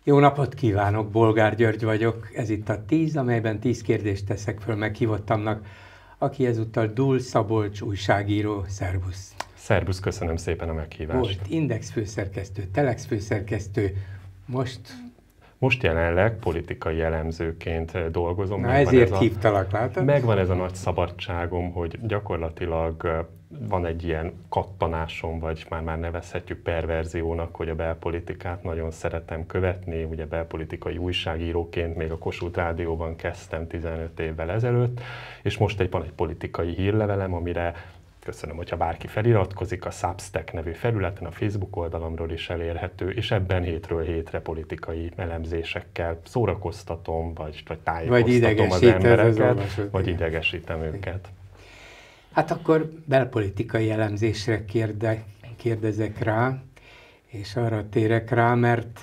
Jó napot kívánok, Bolgár György vagyok. Ez itt a 10, amelyben 10 kérdést teszek föl meghívottamnak, aki ezúttal Dul Szabolcs újságíró. Szervusz! Szervusz, köszönöm szépen a meghívást. Volt Index főszerkesztő, Telex főszerkesztő, Most jelenleg politikai elemzőként dolgozom. Na ezért hívtalak, látod? Megvan ez a nagy szabadságom, hogy gyakorlatilag van egy ilyen kattanásom, vagy már nevezhetjük perverziónak, hogy a belpolitikát nagyon szeretem követni. Ugye belpolitikai újságíróként még a Kossuth Rádióban kezdtem 15 évvel ezelőtt, és most van egy politikai hírlevelem, amire köszönöm, hogyha bárki feliratkozik, a Substack nevű felületen, a Facebook oldalamról is elérhető, és ebben hétről hétre politikai elemzésekkel szórakoztatom, vagy tájékoztatom az embereket, vagy idegesítem őket. Hát akkor belpolitikai elemzésre kérdezek rá, és arra térek rá,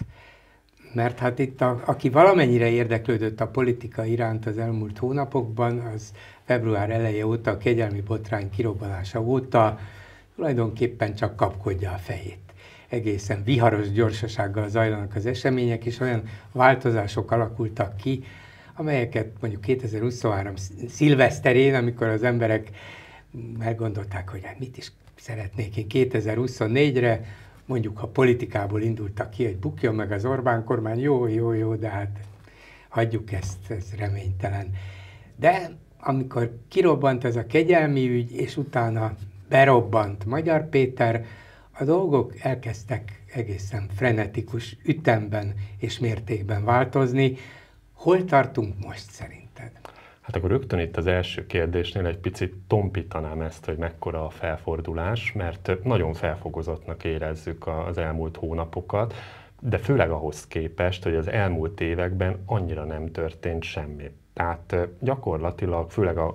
mert hát itt aki valamennyire érdeklődött a politika iránt az elmúlt hónapokban, az február eleje óta, a kegyelmi botrány kirobbanása óta tulajdonképpen csak kapkodja a fejét. Egészen viharos gyorsasággal zajlanak az események, és olyan változások alakultak ki, amelyeket mondjuk 2023 szilveszterén, amikor az emberek meggondolták, hogy hát mit is szeretnék én 2024-re, mondjuk ha politikából indultak ki, hogy bukjon meg az Orbán kormány, jó, de hát hagyjuk ezt, ez reménytelen. De amikor kirobbant ez a kegyelmi ügy, és utána berobbant Magyar Péter, a dolgok elkezdtek egészen frenetikus ütemben és mértékben változni. Hol tartunk most szerinted? Hát akkor rögtön itt az első kérdésnél egy picit tompítanám ezt, hogy mekkora a felfordulás, mert nagyon felfogozottnak érezzük az elmúlt hónapokat, de főleg ahhoz képest, hogy az elmúlt években annyira nem történt semmi. Tehát gyakorlatilag, főleg a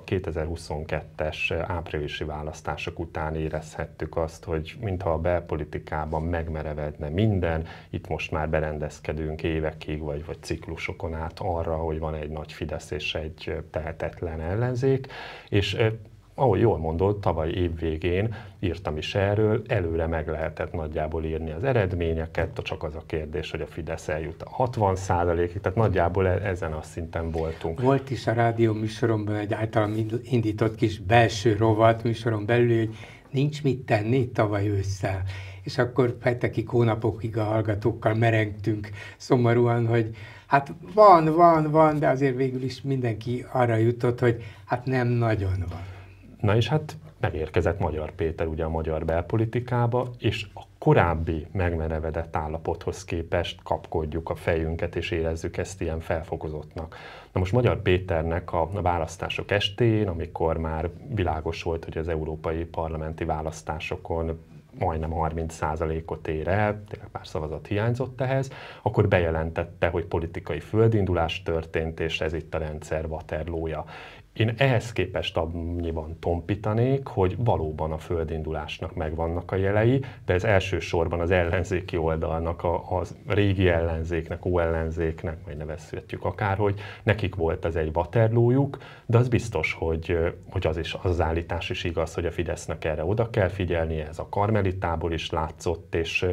2022-es áprilisi választások után érezhettük azt, hogy mintha a belpolitikában megmerevedne minden, itt most már berendezkedünk évekig, vagy ciklusokon át arra, hogy van egy nagy Fidesz és egy tehetetlen ellenzék, és ahogy jól mondod, tavaly év végén írtam is erről, előre meg lehetett nagyjából írni az eredményeket, csak az a kérdés, hogy a Fidesz eljut a 60%-ig, tehát nagyjából ezen a szinten voltunk. Volt is a rádió műsoromban egy általam indított kis belső rovat műsoron belül, hogy nincs mit tenni tavaly ősszel. És akkor hetekig, hónapokig a hallgatókkal merengtünk szomorúan, hogy hát van, de azért végül is mindenki arra jutott, hogy hát nem nagyon van. Na és hát megérkezett Magyar Péter ugye a magyar belpolitikába, és a korábbi megmerevedett állapothoz képest kapkodjuk a fejünket, és érezzük ezt ilyen felfokozottnak. Na most Magyar Péternek a választások estén, amikor már világos volt, hogy az európai parlamenti választásokon majdnem 30%-ot ér el, tényleg pár szavazat hiányzott ehhez, akkor bejelentette, hogy politikai földindulás történt, és ez itt a rendszer Waterloo-ja. Én ehhez képest annyiban tompítanék, hogy valóban a földindulásnak megvannak a jelei, de ez elsősorban az ellenzéki oldalnak, a régi ellenzéknek, óellenzéknek, majd nevezhetjük akárhogy, nekik volt ez egy Waterloo-juk, de az biztos, hogy az állítás is igaz, hogy a Fidesznek erre oda kell figyelni, ez a karmelitából is látszott, és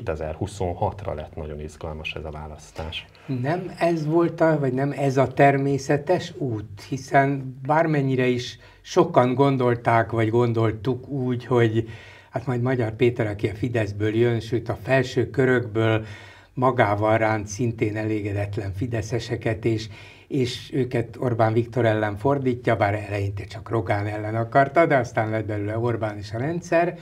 2026-ra lett nagyon izgalmas ez a választás. Nem ez volt, vagy nem ez a természetes út, hiszen bármennyire is sokan gondolták, vagy gondoltuk úgy, hogy hát majd Magyar Péter, aki a Fideszből jön, sőt a felső körökből magával ránt szintén elégedetlen fideszeseket, és őket Orbán Viktor ellen fordítja, bár eleinte csak Rogán ellen akarta, de aztán lett belőle Orbán és a rendszer.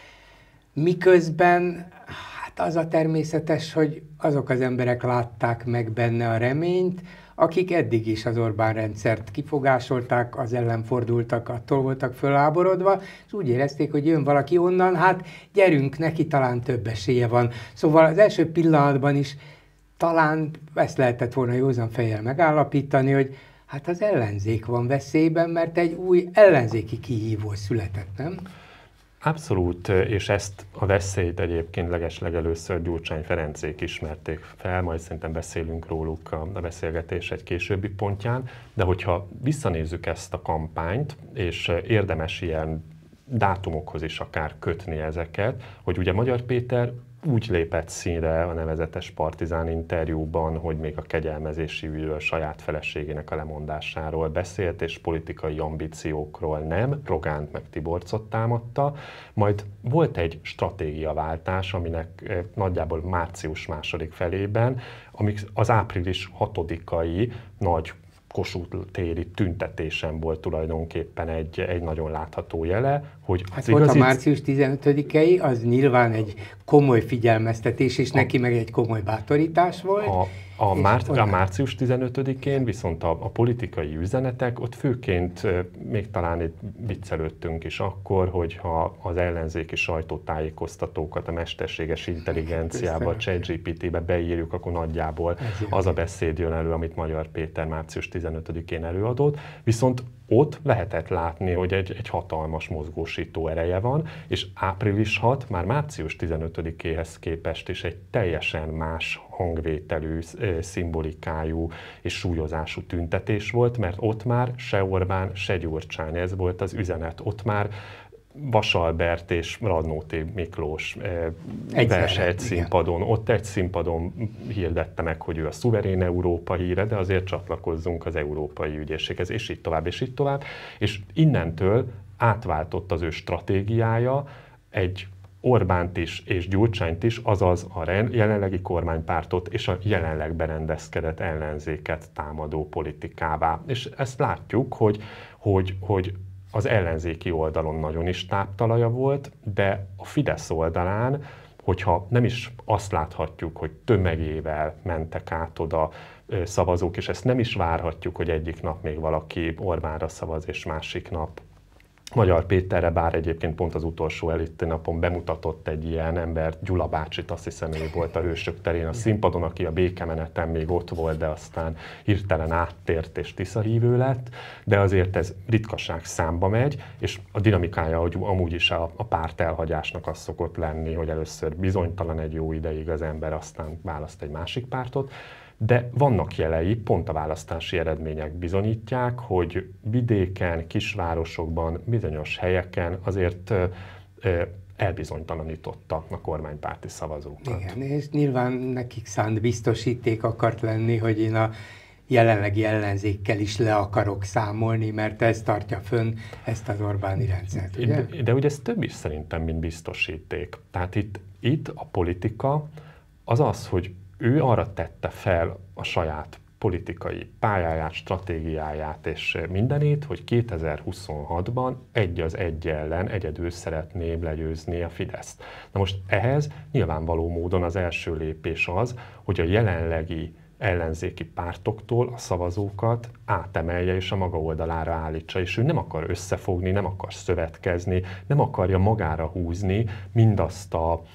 Miközben hát az a természetes, hogy azok az emberek látták meg benne a reményt, akik eddig is az Orbán rendszert kifogásolták, az ellen fordultak, attól voltak fölháborodva, és úgy érezték, hogy jön valaki onnan, hát gyerünk, neki talán több esélye van. Szóval az első pillanatban is talán ezt lehetett volna józan fejjel megállapítani, hogy hát az ellenzék van veszélyben, mert egy új ellenzéki kihívó született, nem? Abszolút, és ezt a veszélyt egyébként legeslegelőször Gyurcsány Ferencék ismerték fel, majd szerintem beszélünk róluk a beszélgetés egy későbbi pontján, de hogyha visszanézzük ezt a kampányt, és érdemes ilyen dátumokhoz is akár kötni ezeket, hogy ugye Magyar Péter úgy lépett színre a nevezetes Partizán interjúban, hogy még a kegyelmezési ügyről, saját feleségének a lemondásáról beszélt, és politikai ambíciókról nem, Rogánt meg Tiborcot támadta. Majd volt egy stratégiaváltás, aminek nagyjából március második felében, amik az április 6-ai nagy Kossuth téri tüntetésen volt tulajdonképpen egy nagyon látható jele, hogy hát volt a március 15-i, az nyilván egy komoly figyelmeztetés, és neki meg egy komoly bátorítás volt. A március 15-én viszont a politikai üzenetek, ott főként még talán itt viccelődtünk is akkor, hogyha az ellenzéki sajtótájékoztatókat a mesterséges intelligenciába, ChatGPT-be beírjuk, akkor nagyjából az a beszéd jön elő, amit Magyar Péter március 15-én előadott, viszont ott lehetett látni, hogy egy hatalmas mozgósító ereje van, és április 6 már március 15-éhez képest is egy teljesen más hangvételű, szimbolikájú és súlyozású tüntetés volt, mert ott már se Orbán, se Gyurcsány, ez volt az üzenet. Ott már Vasalbert és Radnóti Miklós verse egy színpadon. Ott egy színpadon hirdette meg, hogy ő a szuverén Európa híre, de azért csatlakozzunk az Európai Ügyészséghez, és így tovább, és így tovább. És innentől átváltott az ő stratégiája egy Orbánt is és Gyurcsányt is, azaz a jelenlegi kormánypártot és a jelenleg berendezkedett ellenzéket támadó politikává. És ezt látjuk, hogy az ellenzéki oldalon nagyon is táptalaja volt, de a Fidesz oldalán, hogyha nem is azt láthatjuk, hogy tömegével mentek át oda szavazók, és ezt nem is várhatjuk, hogy egyik nap még valaki Orbánra szavaz, és másik nap Magyar Péterre, bár egyébként pont az utolsó előtti napon bemutatott egy ilyen embert, Gyula bácsit, azt hiszem ő volt a Hősök terén a színpadon, aki a békemeneten még ott volt, de aztán hirtelen áttért és Tiszahívő lett, de azért ez ritkaság számba megy, és a dinamikája, hogy amúgy is a párt elhagyásnak az szokott lenni, hogy először bizonytalan egy jó ideig az ember, aztán választ egy másik pártot. De vannak jelei, pont a választási eredmények bizonyítják, hogy vidéken, kisvárosokban, bizonyos helyeken azért elbizonytalanította a kormánypárti szavazókat. Igen, és nyilván nekik szánt biztosíték akart lenni, hogy én a jelenlegi ellenzékkel is le akarok számolni, mert ez tartja fönn ezt az Orbáni rendszert, ugye? De ugye ez több is szerintem, mint biztosíték. Tehát itt a politika az, hogy ő arra tette fel a saját politikai pályáját, stratégiáját és mindenét, hogy 2026-ban egy az egy ellen egyedül szeretné legyőzni a Fideszt. Na most ehhez nyilvánvaló módon az első lépés az, hogy a jelenlegi ellenzéki pártoktól a szavazókat átemelje és a maga oldalára állítsa, és ő nem akar összefogni, nem akar szövetkezni, nem akarja magára húzni mindazt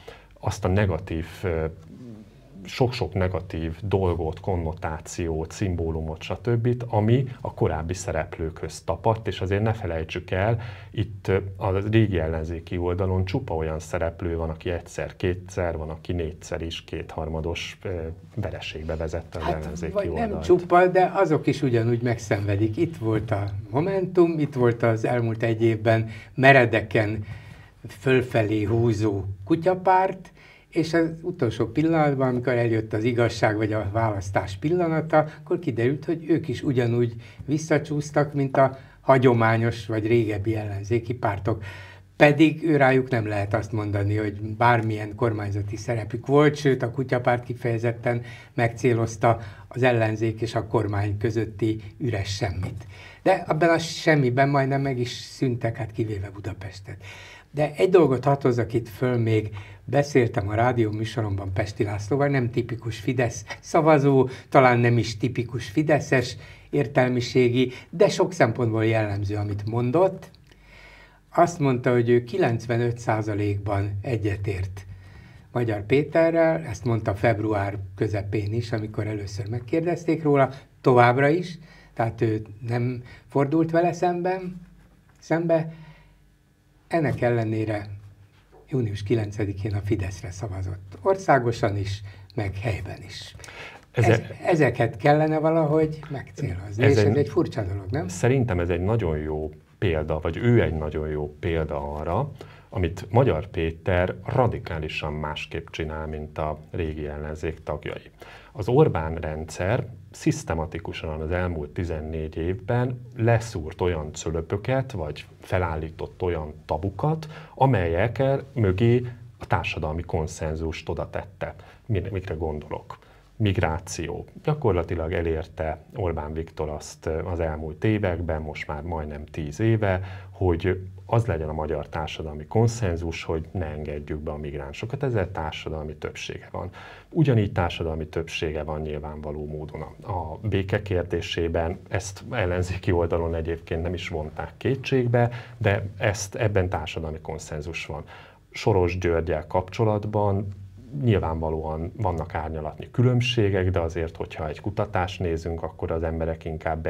a negatív sok-sok negatív dolgot, konnotációt, szimbólumot, stb., ami a korábbi szereplőkhöz tapadt, és azért ne felejtsük el, itt a régi ellenzéki oldalon csupa olyan szereplő van, aki egyszer-kétszer, van, aki négyszer is kétharmados vereségbe vezette az ellenzéki vagy oldalt. Nem csupa, de azok is ugyanúgy megszenvedik. Itt volt a Momentum, itt volt az elmúlt egy évben meredeken fölfelé húzó kutyapárt, és az utolsó pillanatban, amikor eljött az igazság vagy a választás pillanata, akkor kiderült, hogy ők is ugyanúgy visszacsúsztak, mint a hagyományos vagy régebbi ellenzéki pártok. Pedig őrájuk nem lehet azt mondani, hogy bármilyen kormányzati szerepük volt, sőt a kutyapárt kifejezetten megcélozta az ellenzék és a kormány közötti üres semmit. De abban a semmiben majdnem meg is szűntek, hát kivéve Budapestet. De egy dolgot hadd hozzak itt föl, még beszéltem a rádió műsoromban Pesti Lászlóval, nem tipikus Fidesz szavazó, talán nem is tipikus fideszes értelmiségi, de sok szempontból jellemző, amit mondott. Azt mondta, hogy ő 95%-ban egyetért Magyar Péterrel, ezt mondta február közepén is, amikor először megkérdezték róla, továbbra is, tehát ő nem fordult vele szembe. Ennek ellenére június 9-én a Fideszre szavazott. Országosan is, meg helyben is. Ezeket kellene valahogy megcélozni, és ez egy furcsa dolog, nem? Szerintem ez egy nagyon jó példa, vagy ő egy nagyon jó példa arra, amit Magyar Péter radikálisan másképp csinál, mint a régi ellenzék tagjai. Az Orbán rendszer szisztematikusan az elmúlt 14 évben leszúrt olyan cölöpöket, vagy felállított olyan tabukat, amelyekkel mögé a társadalmi konszenzust oda tette. Mikre gondolok? Migráció. Gyakorlatilag elérte Orbán Viktor azt az elmúlt években, most már majdnem 10 éve, hogy az legyen a magyar társadalmi konszenzus, hogy ne engedjük be a migránsokat, ezzel társadalmi többsége van. Ugyanígy társadalmi többsége van nyilvánvaló módon a béke kérdésében, ezt ellenzéki oldalon egyébként nem is vonták kétségbe, de ebben társadalmi konszenzus van. Soros Györggyel kapcsolatban nyilvánvalóan vannak árnyalatnyi különbségek, de azért, hogyha egy kutatást nézünk, akkor az emberek inkább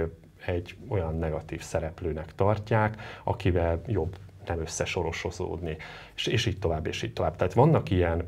egy olyan negatív szereplőnek tartják, akivel jobb nem összesorosozódni, és így tovább, és így tovább. Tehát vannak ilyen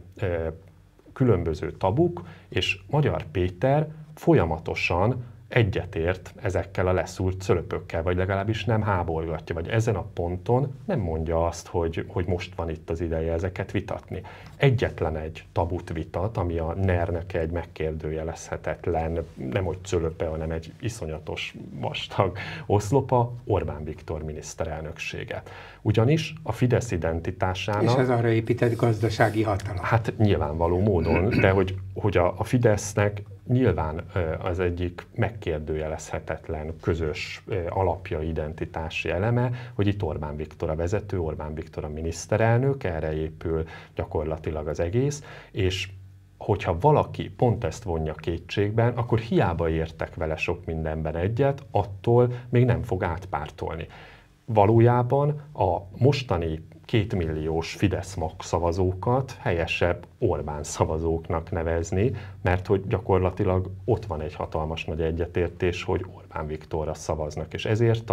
különböző tabuk, és Magyar Péter folyamatosan egyetért ezekkel a leszúrt cölöpökkel, vagy legalábbis nem háborgatja, vagy ezen a ponton nem mondja azt, hogy most van itt az ideje ezeket vitatni. Egyetlen egy tabut vitat, ami a NER-nek egy megkérdőjelezhetetlen, nem hogy cölöpe, hanem egy iszonyatos vastag oszlopa, Orbán Viktor miniszterelnöksége. Ugyanis a Fidesz identitásának... És az arra épített gazdasági hatalom. Hát nyilvánvaló módon, de hogy a Fidesznek nyilván az egyik megkérdőjelezhetetlen közös alapja, identitási eleme, hogy itt Orbán Viktor a vezető, Orbán Viktor a miniszterelnök, erre épül gyakorlatilag az egész, és hogyha valaki pont ezt vonja kétségben, akkor hiába értek vele sok mindenben egyet, attól még nem fog átpártolni. Valójában a mostani 2 milliós Fidesz mag szavazókat helyesebb Orbán szavazóknak nevezni, mert hogy gyakorlatilag ott van egy hatalmas nagy egyetértés, hogy Orbán Viktorra szavaznak, és ezért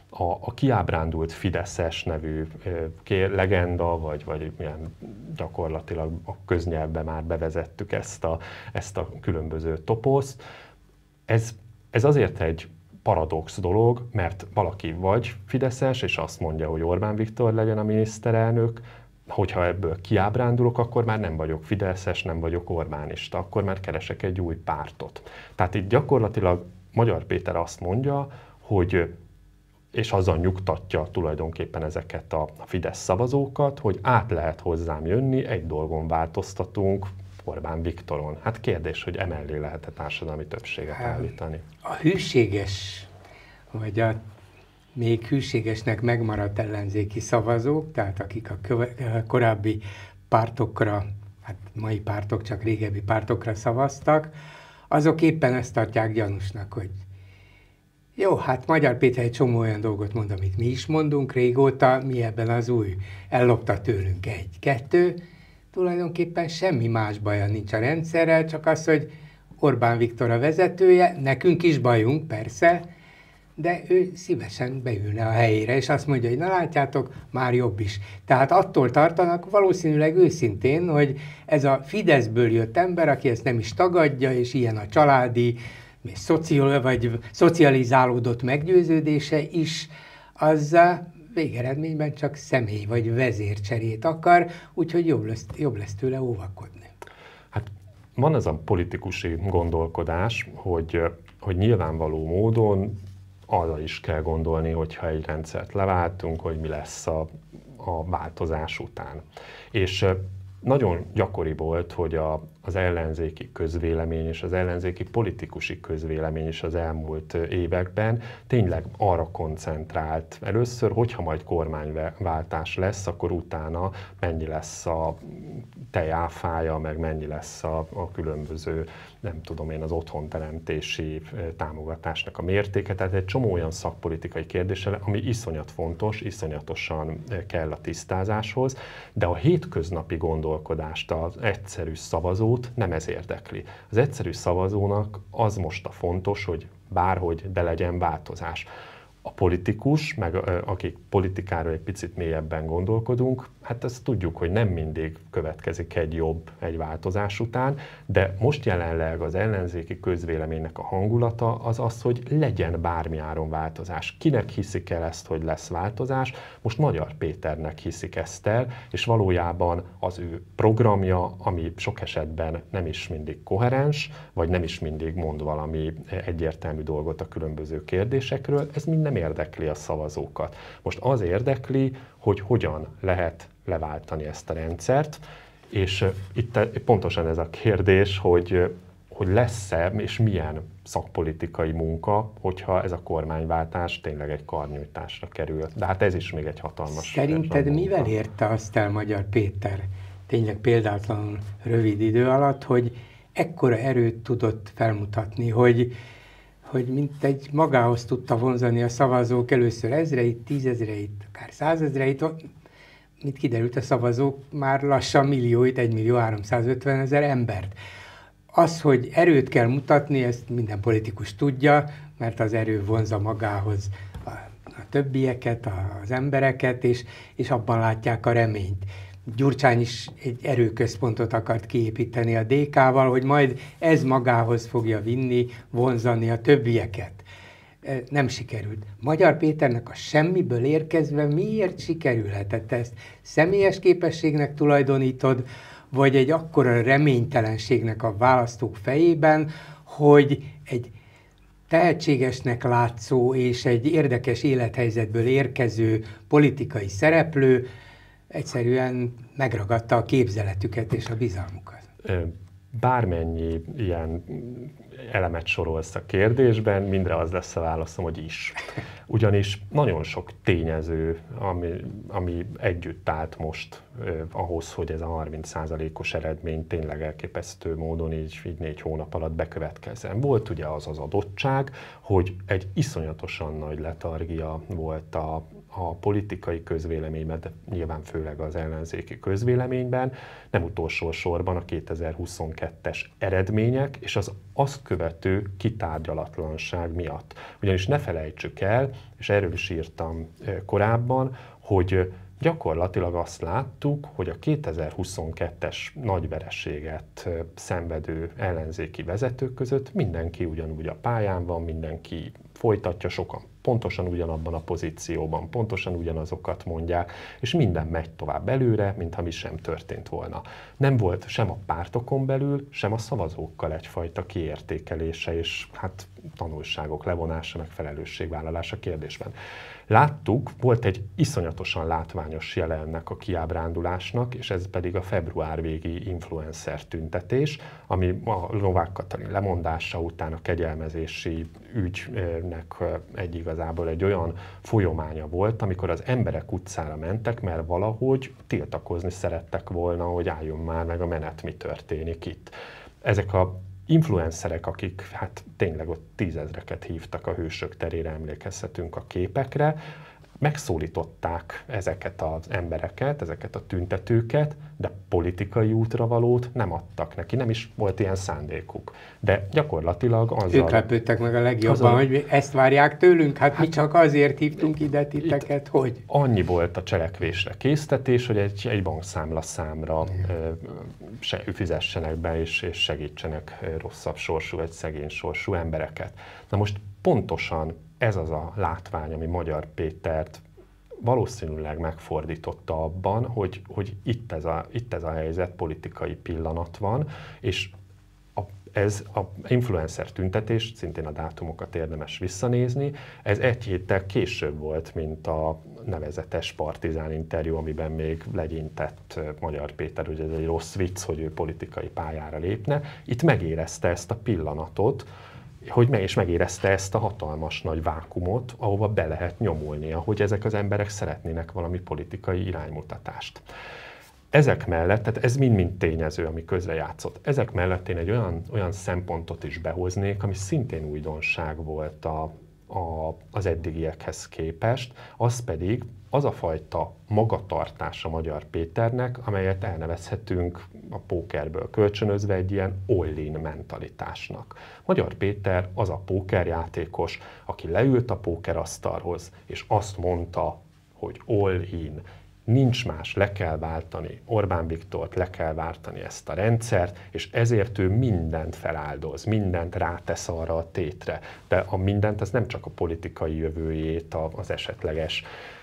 a kiábrándult Fideszes nevű legenda, vagy milyen gyakorlatilag a köznyelvben már bevezettük ezt a különböző toposzt. Ez azért egy paradox dolog, mert valaki vagy fideszes, és azt mondja, hogy Orbán Viktor legyen a miniszterelnök, hogyha ebből kiábrándulok, akkor már nem vagyok fideszes, nem vagyok orbánista, akkor már keresek egy új pártot. Tehát itt gyakorlatilag Magyar Péter azt mondja, hogy, és azzal nyugtatja tulajdonképpen ezeket a Fidesz szavazókat, hogy át lehet hozzám jönni, egy dolgon változtatunk, Orbán Viktoron. Hát kérdés, hogy emellé lehet-e társadalmi többséget állítani? A hűséges, vagy a még hűségesnek megmaradt ellenzéki szavazók, tehát akik a korábbi pártokra, hát mai pártok, csak régebbi pártokra szavaztak, azok éppen ezt tartják gyanúsnak, hogy jó, hát Magyar Péter egy csomó olyan dolgot mond, amit mi is mondunk régóta, mi ebben az új, ellopta tőlünk 1-2, tulajdonképpen semmi más baja nincs a rendszerrel, csak az, hogy Orbán Viktor a vezetője, nekünk is bajunk, persze, de ő szívesen beülne a helyére, és azt mondja, hogy na látjátok, már jobb is. Tehát attól tartanak valószínűleg őszintén, hogy ez a Fideszből jött ember, aki ezt nem is tagadja, és ilyen a családi, vagy szocializálódott meggyőződése is, az végeredményben csak személy vagy vezércserét akar, úgyhogy jobb lesz tőle óvakodni. Hát van ez a politikusi gondolkodás, hogy nyilvánvaló módon arra is kell gondolni, hogyha egy rendszert leváltunk, hogy mi lesz a változás után. És nagyon gyakori volt, hogy az ellenzéki közvélemény és az ellenzéki politikusi közvélemény is az elmúlt években tényleg arra koncentrált először, hogyha majd kormányváltás lesz, akkor utána mennyi lesz a tejáfája, meg mennyi lesz a különböző, nem tudom én, az otthonteremtési támogatásnak a mértéke. Tehát egy csomó olyan szakpolitikai kérdéssel, ami iszonyat fontos, iszonyatosan kell a tisztázáshoz, de a hétköznapi gondolkodást, az egyszerű szavazót nem ez érdekli. Az egyszerű szavazónak az most a fontos, hogy bárhogy, de legyen változás. A politikus, meg akik politikáról egy picit mélyebben gondolkodunk, hát ezt tudjuk, hogy nem mindig következik egy változás után, de most jelenleg az ellenzéki közvéleménynek a hangulata az az, hogy legyen bármi áron változás. Kinek hiszik el ezt, hogy lesz változás? Most Magyar Péternek hiszik ezt el, és valójában az ő programja, ami sok esetben nem is mindig koherens, vagy nem is mindig mond valami egyértelmű dolgot a különböző kérdésekről, ez mind nem érdekli a szavazókat. Most az érdekli, hogy hogyan lehet leváltani ezt a rendszert, és itt pontosan ez a kérdés, hogy lesz-e és milyen szakpolitikai munka, hogyha ez a kormányváltás tényleg egy karnyújtásra kerül. De hát ez is még egy hatalmas... Szerinted mivel érte azt el Magyar Péter tényleg példátlanul rövid idő alatt, hogy ekkora erőt tudott felmutatni, hogy mint egy magához tudta vonzani a szavazók először ezreit, tízezreit, akár százezreit, mint kiderült, a szavazók már lassan millióit, 1.350.000 embert. Az, hogy erőt kell mutatni, ezt minden politikus tudja, mert az erő vonzza magához a többieket, az embereket, és abban látják a reményt. Gyurcsány is egy erőközpontot akart kiépíteni a DK-val, hogy majd ez magához fogja vinni, vonzani a többieket. Nem sikerült. Magyar Péternek a semmiből érkezve miért sikerülhetett ezt? Személyes képességnek tulajdonítod, vagy egy akkora reménytelenségnek a választók fejében, hogy egy tehetségesnek látszó és egy érdekes élethelyzetből érkező politikai szereplő egyszerűen megragadta a képzeletüket és a bizalmukat. Bármennyi ilyen elemet sorolsz a kérdésben, mindre az lesz a válaszom, hogy is. Ugyanis nagyon sok tényező, ami együtt állt most ahhoz, hogy ez a 30%-os eredmény tényleg elképesztő módon így 4 hónap alatt bekövetkezzen. Volt ugye az adottság, hogy egy iszonyatosan nagy letargia volt a politikai közvéleményben, de nyilván főleg az ellenzéki közvéleményben, nem utolsó sorban a 2022-es eredmények és az azt követő kitárgyalatlanság miatt. Ugyanis ne felejtsük el, és erről is írtam korábban, hogy gyakorlatilag azt láttuk, hogy a 2022-es nagy vereséget szenvedő ellenzéki vezetők között mindenki ugyanúgy a pályán van, mindenki folytatja, sokan pontosan ugyanabban a pozícióban, pontosan ugyanazokat mondják, és minden megy tovább előre, mintha mi sem történt volna. Nem volt sem a pártokon belül, sem a szavazókkal egyfajta kiértékelése, és hát tanulságok levonása, meg felelősségvállalása kérdésben. Láttuk, volt egy iszonyatosan látványos jele ennek a kiábrándulásnak, és ez pedig a február végi influencer tüntetés, ami a Novák Katalin lemondása után a kegyelmezési ügynek igazából egy olyan folyamánya volt, amikor az emberek utcára mentek, mert valahogy tiltakozni szerettek volna, hogy álljon már meg a menet, mi történik itt. Ezek a influencerek, akik hát tényleg ott 10 000-eket hívtak a Hősök terére, emlékezhetünk a képekre, megszólították ezeket az embereket, ezeket a tüntetőket, de politikai útravalót nem adtak neki, nem is volt ilyen szándékuk. De gyakorlatilag azzal... Ők lepődtek meg a legjobban, hogy ezt várják tőlünk, hát mi csak azért hívtunk ide titeket, hogy... Annyi volt a cselekvésre késztetés, hogy egy bankszámla számra fizessenek be és segítsenek rosszabb sorsú vagy szegény sorsú embereket. Na most pontosan ez az a látvány, ami Magyar Pétert valószínűleg megfordította abban, hogy itt ez a helyzet, politikai pillanat van, és ez a influencer tüntetés, szintén a dátumokat érdemes visszanézni, ez egy héttel később volt, mint a nevezetes Partizán interjú, amiben még legyintett Magyar Péter, hogy ez egy rossz vicc, hogy ő politikai pályára lépne. Itt megérezte ezt a pillanatot, és megérezte ezt a hatalmas nagy vákumot, ahova be lehet nyomulnia, hogy ezek az emberek szeretnének valami politikai iránymutatást. Ezek mellett, tehát ez mind-mind tényező, ami közrejátszott. Ezek mellett én egy olyan szempontot is behoznék, ami szintén újdonság volt az eddigiekhez képest, az pedig az a fajta magatartás a Magyar Péternek, amelyet elnevezhetünk a pókerből kölcsönözve egy ilyen all-in mentalitásnak. Magyar Péter az a pókerjátékos, aki leült a pókerasztalhoz, és azt mondta, hogy all-in, nincs más, le kell váltani Orbán Viktort, le kell váltani ezt a rendszert, és ezért ő mindent feláldoz, mindent rátesz arra a tétre. De a mindent, az nem csak a politikai jövőjét, az esetleges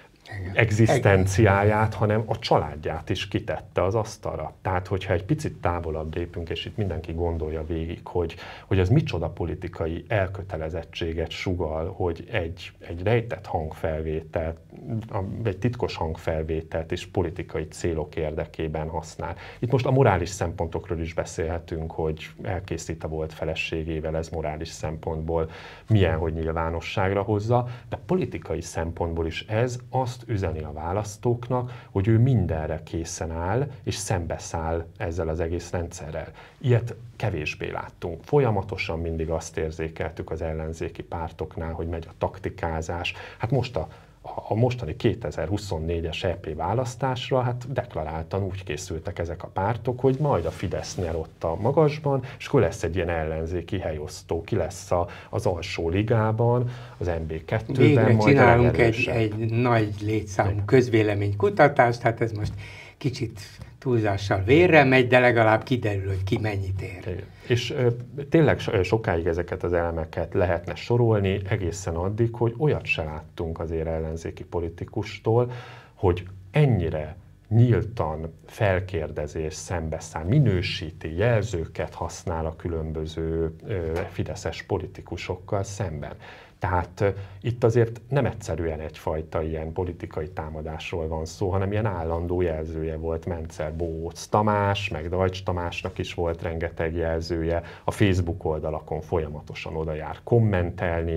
egzisztenciáját, hanem a családját is kitette az asztalra. Tehát, hogyha egy picit távolabb lépünk, és itt mindenki gondolja végig, hogy az micsoda politikai elkötelezettséget sugall, hogy egy rejtett hangfelvételt, egy titkos hangfelvételt is politikai célok érdekében használ. Itt most a morális szempontokról is beszélhetünk, hogy elkészít a volt feleségével, ez morális szempontból milyen, hogy nyilvánosságra hozza, de politikai szempontból is ez azt üzeni a választóknak, hogy ő mindenre készen áll, és szembeszáll ezzel az egész rendszerrel. Ilyet kevésbé láttunk. Folyamatosan mindig azt érzékeltük az ellenzéki pártoknál, hogy megy a taktikázás. Hát most a mostani 2024-es EP választásra hát deklaráltan úgy készültek ezek a pártok, hogy majd a Fidesz nyer ott a magasban, és akkor lesz egy ilyen ellenzéki helyosztó, ki lesz az alsó ligában, az MB2-ben. Végre csinálunk egy nagy létszámú közvéleménykutatást, hát ez most kicsit túlzással vérre megy, de legalább kiderül, hogy ki mennyit ér. Igen. És tényleg sokáig ezeket az elemeket lehetne sorolni, egészen addig, hogy olyat se láttunk azért ellenzéki politikustól, hogy ennyire nyíltan felkérdezés, szembeszáll, minősíti, jelzőket használ a különböző fideszes politikusokkal szemben. Tehát itt azért nem egyszerűen egyfajta ilyen politikai támadásról van szó, hanem ilyen állandó jelzője volt Mencer Bóc Tamás, meg Dajcs Tamásnak is volt rengeteg jelzője, a Facebook oldalakon folyamatosan oda jár kommentelni,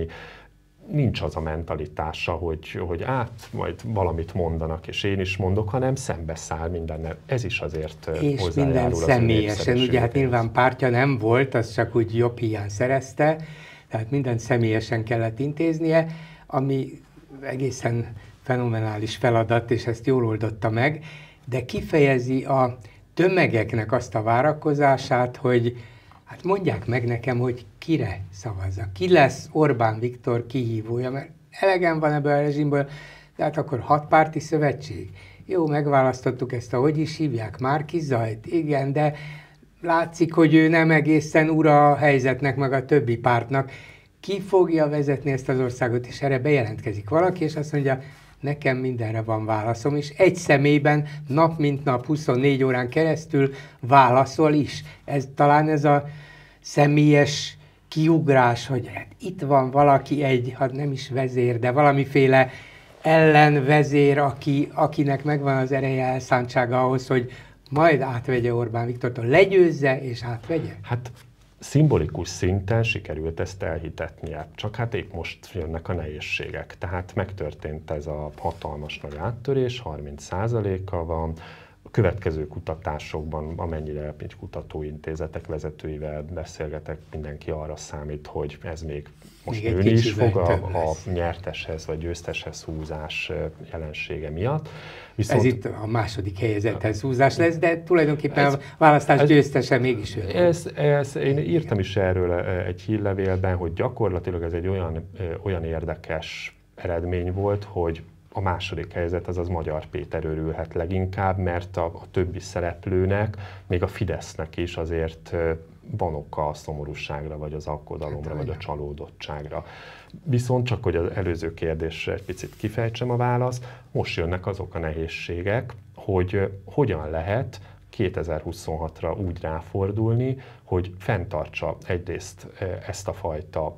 nincs az a mentalitása, hogy majd valamit mondanak, és én is mondok, hanem szembeszáll mindennel. Ez is azért és hozzájárul minden az személyesen, ugye hát nyilván pártja nem volt, az csak úgy jobb hiány szerezte, tehát mindent személyesen kellett intéznie, ami egészen fenomenális feladat, és ezt jól oldotta meg, de kifejezi a tömegeknek azt a várakozását, hogy hát mondják meg nekem, hogy kire szavazzak, ki lesz Orbán Viktor kihívója, mert elegem van ebből a rezsimből, de hát akkor 6 párti szövetség. Jó, megválasztottuk ezt a, hogy is hívják, Márki-Zajt, igen, de látszik, hogy ő nem egészen ura a helyzetnek, meg a többi pártnak. Ki fogja vezetni ezt az országot, és erre bejelentkezik valaki, és azt mondja, nekem mindenre van válaszom, és egy személyben nap mint nap 24 órán keresztül válaszol is. Talán ez a személyes kiugrás, hogy hát itt van valaki hát nem is vezér, de valamiféle ellenvezér, akinek megvan az ereje, elszántsága ahhoz, hogy majd átvegye Orbán Viktortól, legyőzze és átvegye? Hát szimbolikus szinten sikerült ezt elhitetnie, csak hát épp most jönnek a nehézségek. Tehát megtörtént ez a hatalmas nagy áttörés, 30%-a van. A következő kutatásokban, amennyire egy kutatóintézetek vezetőivel beszélgetek, mindenki arra számít, hogy ez még most nőni is fog a nyerteshez vagy győzteshez húzás jelensége miatt. Viszont ez itt a második helyezetthez húzás lesz, de tulajdonképpen a választás győztese mégis ő. Én írtam is erről egy hírlevélben, hogy gyakorlatilag ez egy olyan érdekes eredmény volt, hogy a második helyzet az Magyar Péter örülhet leginkább, mert a többi szereplőnek, még a Fidesznek is azért van oka a szomorúságra, vagy az aggodalomra, vagy a csalódottságra. Viszont csak, hogy az előző kérdésre egy picit kifejtsem a választ, most jönnek azok a nehézségek, hogy hogyan lehet 2026-ra úgy ráfordulni, hogy fenntartsa egyrészt ezt a fajta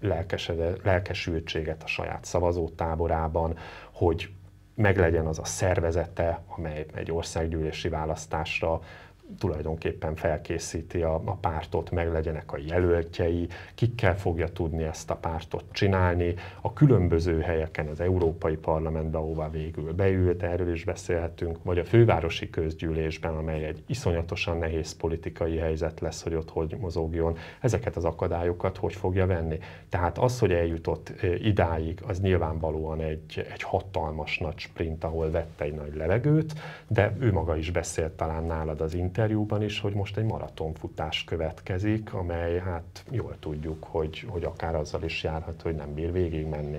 lelkesültséget a saját szavazótáborában, hogy meglegyen az a szervezete, amely egy országgyűlési választásra tulajdonképpen felkészíti a pártot, meg legyenek a jelöltjei, kikkel fogja tudni ezt a pártot csinálni. A különböző helyeken, az Európai Parlamentben, ahová végül beült, erről is beszélhetünk, vagy a fővárosi közgyűlésben, amely egy iszonyatosan nehéz politikai helyzet lesz, hogy ott hogy mozogjon, ezeket az akadályokat hogy fogja venni. Tehát az, hogy eljutott idáig, az nyilvánvalóan egy hatalmas nagy sprint, ahol vette egy nagy levegőt, de ő maga is beszélt talán nálad az interjúban is, hogy most egy maratonfutás következik, amely hát jól tudjuk, hogy akár azzal is járhat, hogy nem bír végigmenni.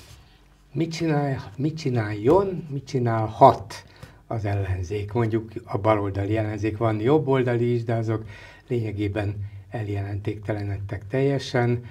Mit csináljon, mit csinálhat az ellenzék? Mondjuk a baloldali ellenzék, van jobboldali is, de azok lényegében eljelentéktelenedtek teljesen.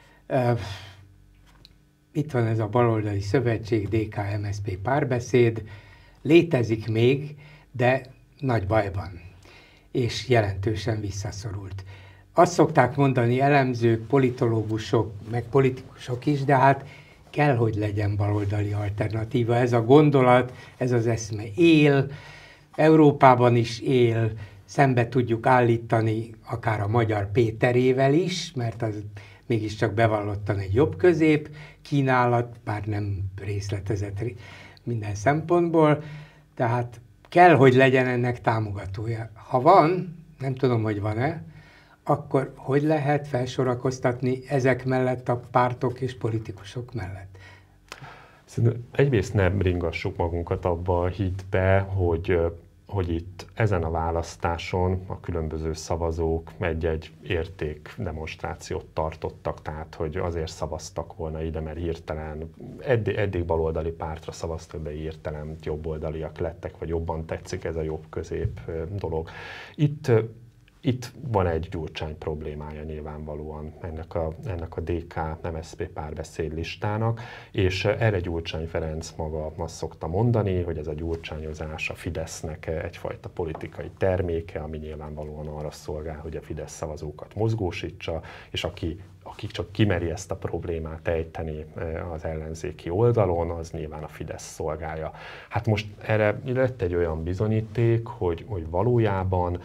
Itt van ez a baloldali szövetség, DK-MSZP párbeszéd, létezik még, de nagy bajban, és jelentősen visszaszorult. Azt szokták mondani elemzők, politológusok, meg politikusok is, de hát kell, hogy legyen baloldali alternatíva. Ez a gondolat, ez az eszme él, Európában is él, szembe tudjuk állítani akár a Magyar Péterével is, mert az mégiscsak bevallottan egy jobb közép kínálat, bár nem részletezett minden szempontból, tehát kell, hogy legyen ennek támogatója. Ha van, nem tudom, hogy van-e, akkor hogy lehet felsorakoztatni ezek mellett a pártok és politikusok mellett? Szerintem egyrészt nem ringassuk magunkat abba a hitbe, hogy itt ezen a választáson a különböző szavazók egy-egy értékdemonstrációt tartottak, tehát hogy azért szavaztak volna ide, mert hirtelen eddig baloldali pártra szavaztak, de hirtelen jobboldaliak lettek, vagy jobban tetszik ez a jobb-közép dolog. Itt van egy Gyurcsány problémája nyilvánvalóan ennek a DK-MSZP párbeszéd listának, és erre Gyurcsány Ferenc maga azt szokta mondani, hogy ez a gyurcsányozás a Fidesznek egyfajta politikai terméke, ami nyilvánvalóan arra szolgál, hogy a Fidesz szavazókat mozgósítsa, és aki csak kimeri ezt a problémát ejteni az ellenzéki oldalon, az nyilván a Fidesz szolgálja. Hát most erre lett egy olyan bizonyíték, hogy valójában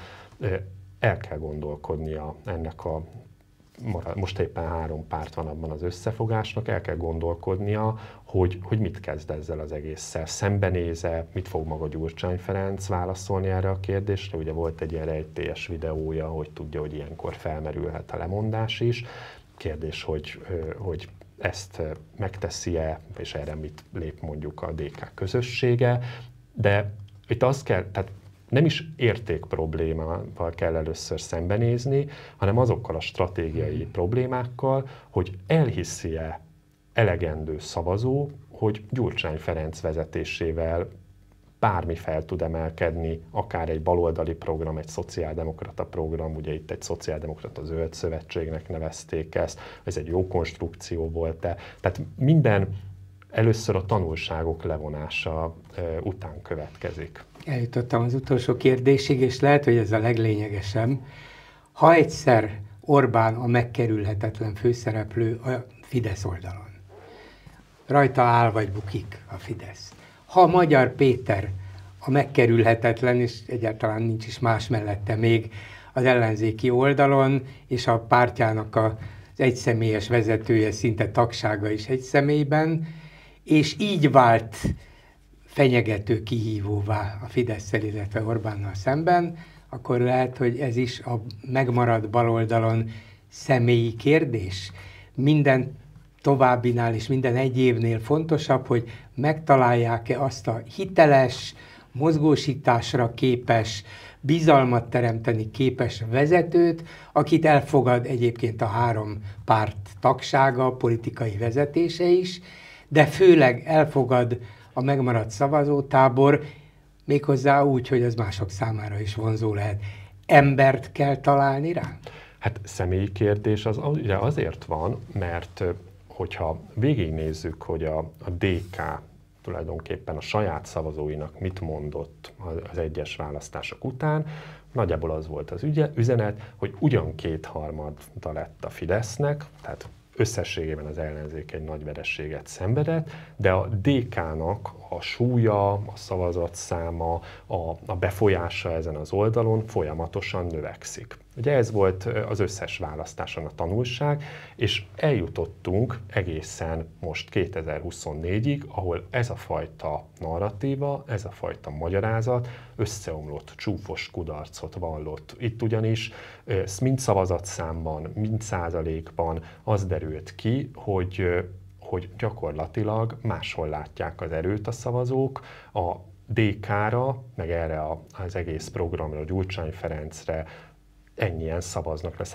el kell gondolkodnia ennek most éppen 3 párt van abban az összefogásnak, el kell gondolkodnia, hogy mit kezd ezzel az egésszel. Szembenéze, mit fog maga Gyurcsány Ferenc válaszolni erre a kérdésre. Ugye volt egy ilyen rejtélyes videója, hogy tudja, hogy ilyenkor felmerülhet a lemondás is. Kérdés, hogy ezt megteszi-e, és erre mit lép mondjuk a DK közössége. De itt azt kell, tehát nem is értékproblémával kell először szembenézni, hanem azokkal a stratégiai problémákkal, hogy elhiszi-e elegendő szavazó, hogy Gyurcsány Ferenc vezetésével bármi fel tud emelkedni, akár egy baloldali program, egy szociáldemokrata program, ugye itt egy szociáldemokrata zöld szövetségnek nevezték ezt, ez egy jó konstrukció volt-e. Tehát minden először a tanulságok levonása után következik. Eljutottam az utolsó kérdésig, és lehet, hogy ez a leglényegesebb. Ha egyszer Orbán a megkerülhetetlen főszereplő a Fidesz oldalon, rajta áll vagy bukik a Fidesz. Ha Magyar Péter a megkerülhetetlen, és egyáltalán nincs is más mellette még az ellenzéki oldalon, és a pártjának az egyszemélyes vezetője, szinte tagsága is egy személyben, és így vált fenyegető kihívóvá a Fidesszel, illetve Orbánnal szemben, akkor lehet, hogy ez is a megmaradt baloldalon személyi kérdés. Minden továbbinál és minden egyébnél fontosabb, hogy megtalálják-e azt a hiteles, mozgósításra képes, bizalmat teremteni képes vezetőt, akit elfogad egyébként a 3 párt tagsága, politikai vezetése is, de főleg elfogad a megmaradt szavazótábor, méghozzá úgy, hogy ez mások számára is vonzó lehet. Embert kell találni rá? Hát személyi kérdés az azért van, mert hogyha végignézzük, hogy a DK tulajdonképpen a saját szavazóinak mit mondott az egyes választások után, nagyjából az volt az üzenet, hogy ugyan 2/3 lett a Fidesznek, tehát összességében az ellenzék egy nagy vereséget szenvedett, de a DK-nak a súlya, a szavazatszáma, a befolyása ezen az oldalon folyamatosan növekszik. Ugye ez volt az összes választáson a tanulság, és eljutottunk egészen most 2024-ig, ahol ez a fajta narratíva, ez a fajta magyarázat összeomlott, csúfos kudarcot vallott. Itt ugyanis mind szavazatszámban, mind százalékban az derült ki, hogy gyakorlatilag máshol látják az erőt a szavazók, a DK-ra, meg erre az egész programra, Gyurcsány Ferencre ennyien szavaznak, lesz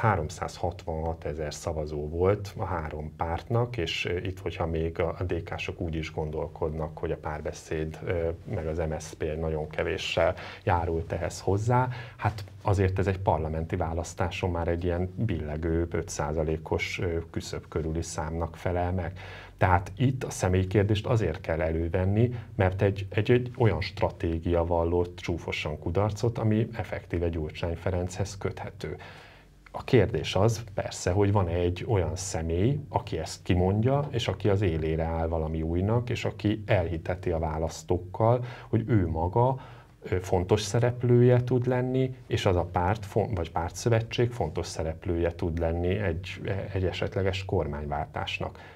366 000 szavazó volt a három pártnak, és itt, hogyha még a DK-sok úgy is gondolkodnak, hogy a Párbeszéd meg az MSZP nagyon kevéssel járult ehhez hozzá, hát azért ez egy parlamenti választáson már egy ilyen billegő 5%-os küszöb körüli számnak felel meg. Tehát itt a személykérdést azért kell elővenni, mert egy olyan stratégia vallott csúfosan kudarcot, ami effektíve Gyurcsány Ferenchez köthető. A kérdés az persze, hogy van egy olyan személy, aki ezt kimondja, és aki az élére áll valami újnak, és aki elhiteti a választókkal, hogy ő maga fontos szereplője tud lenni, és az a párt vagy pártszövetség fontos szereplője tud lenni egy esetleges kormányváltásnak.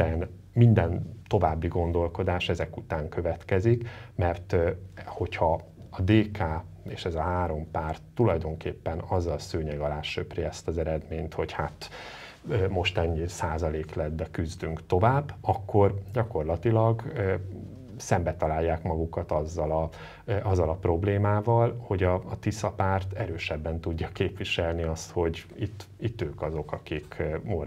Minden további gondolkodás ezek után következik, mert hogyha a DK és ez a három párt tulajdonképpen azzal szőnyeg alá söpri ezt az eredményt, hogy hát most ennyi százalék lett, de küzdünk tovább, akkor gyakorlatilag szembe találják magukat azzal a problémával, hogy a Tisza párt erősebben tudja képviselni azt, hogy itt ők azok, akik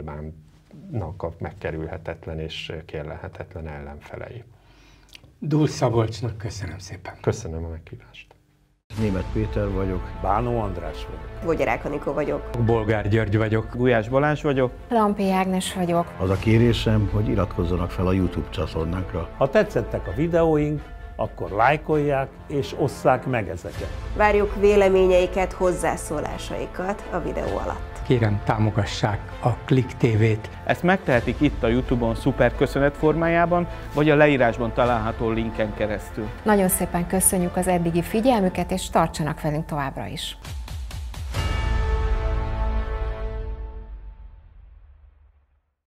Orbánnak a megkerülhetetlen és kérlelhetetlen ellenfelei. Dúl Szabolcsnak köszönöm szépen. Köszönöm a meghívást. Németh Péter vagyok. Bánó András vagyok. Vogyarák Anikó vagyok. Bolgár György vagyok. Gulyás Balázs vagyok. Lampi Ágnes vagyok. Az a kérésem, hogy iratkozzanak fel a YouTube csatornánkra. Ha tetszettek a videóink, akkor lájkolják és osszák meg ezeket. Várjuk véleményeiket, hozzászólásaikat a videó alatt. Kérem, támogassák a Klik TV-t. Ezt megtehetik itt a YouTube-on szuper köszönet formájában, vagy a leírásban található linken keresztül. Nagyon szépen köszönjük az eddigi figyelmüket, és tartsanak velünk továbbra is.